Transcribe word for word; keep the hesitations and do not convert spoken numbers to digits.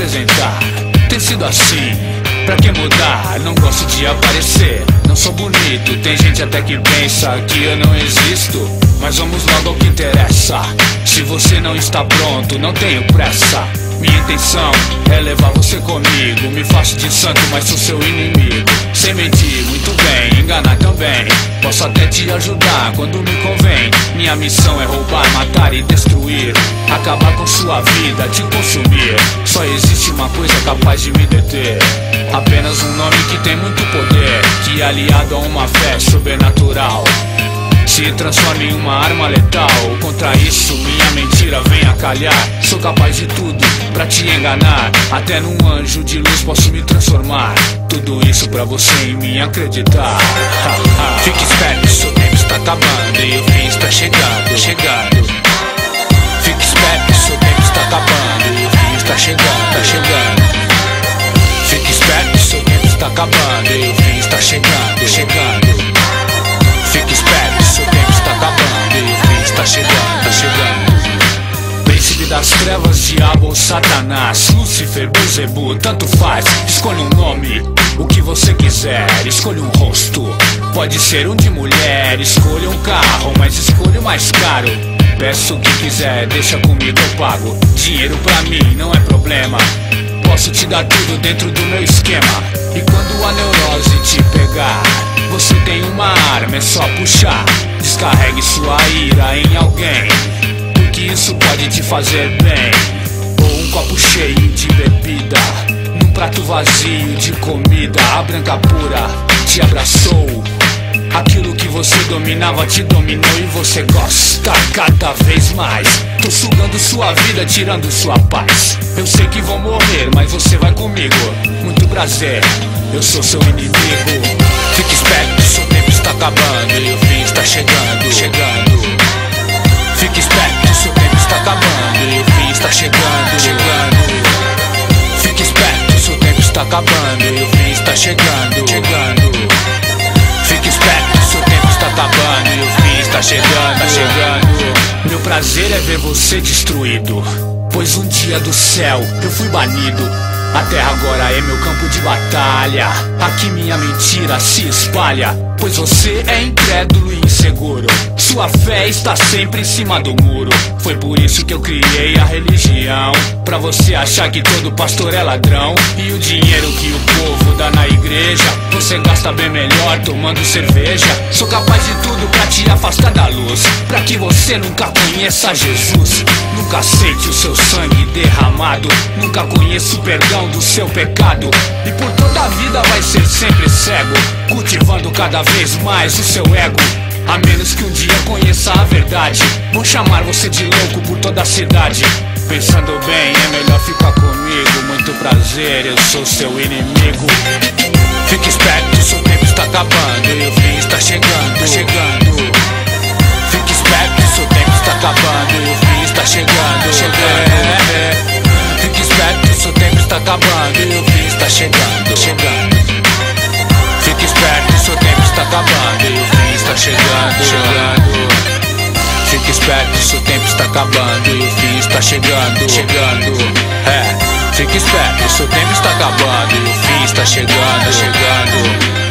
apresentar. Tem sido assim, pra que mudar? Não gosto de aparecer, não sou bonito. Tem gente até que pensa que eu não existo, mas vamos logo ao que interessa. Se você não está pronto, não tenho pressa. Minha intenção é levar você comigo. Me faço de santo, mas sou seu inimigo. Sem mentir, muito bem, enganar também. Posso até te ajudar quando me convém. Minha missão é roubar, matar e destruir, acabar com sua vida, te consumir. Só existe uma coisa capaz de me deter, apenas um nome que tem muito poder, que aliado a uma fé sobrenatural se transforma em uma arma letal. Contra isso minha mentira vem a calhar. Sou capaz de tudo pra te enganar, até num anjo de luz posso me transformar. Tudo isso pra você em mim acreditar. Fique esperto, seu tempo está acabando e o fim está chegando, chegando. Fique esperto, seu tempo está acabando e o fim está chegando, tá chegando. Fique esperto, seu tempo está acabando e o fim está chegando, chegando. Fique esperto, seu tempo está acabando e o fim está chegando, tá chegando. Príncipe das trevas, diabo ou satanás, Lúcifer, Beelzebub, tanto faz. Escolha um nome, o que você quiser. Escolha um rosto, pode ser um de mulher. Escolha um carro, mas escolha o mais caro. Peço o que quiser, deixa comigo, eu pago. Dinheiro pra mim não é problema, posso te dar tudo dentro do meu esquema. E quando a neurose te pegar, você tem uma arma, é só puxar. Descarregue sua ira em alguém, porque isso pode te fazer bem. Ou um copo cheio de bebida, num prato vazio de comida. A branca pura te abraçou, aquilo que você dominava te dominou e você gosta cada vez mais. Tô sugando sua vida, tirando sua paz. Eu sei que vou morrer, mas você vai comigo. Muito prazer, eu sou seu inimigo. Fique esperto, seu tempo está acabando e o fim está chegando, chegando. Fique esperto, seu tempo está acabando e o fim está chegando, chegando. Fique esperto, seu tempo está acabando e o fim está chegando, chegando. Fique esperto, seu tempo está acabando e o fim está chegando, tá chegando. Meu prazer é ver você destruído, pois um dia do céu eu fui banido. A terra agora é meu campo de batalha, aqui minha mentira se espalha, pois você é incrédulo e inseguro. Sua fé está sempre em cima do muro. Foi por isso que eu criei a religião, pra você achar que todo pastor é ladrão. E o dinheiro que o povo dá na igreja, você gasta bem melhor tomando cerveja. Sou capaz de tudo pra te afastar da luz, pra que você nunca conheça Jesus. Nunca aceite o seu sangue derramado, nunca conheça o perdão do seu pecado. E por toda a vida vai ser sempre cego, cultivando cada vez mais o seu ego. A menos que um dia conheça a verdade, vão chamar você de louco por toda a cidade. Pensando bem, é melhor ficar comigo. Muito prazer, eu sou seu inimigo. Fique esperto, seu tempo está acabando e o fim está chegando, chegando. Fique esperto, seu tempo está acabando e o fim está chegando, chegando. Fique esperto, seu tempo está acabando e o fim está chegando, chegando. Fique esperto, seu tempo está acabando e o fim está chegando, chegando. Fique esperto, seu tempo está acabando e o fim está chegando, chegando. É, fique esperto, seu tempo está acabando e o fim está chegando, chegando.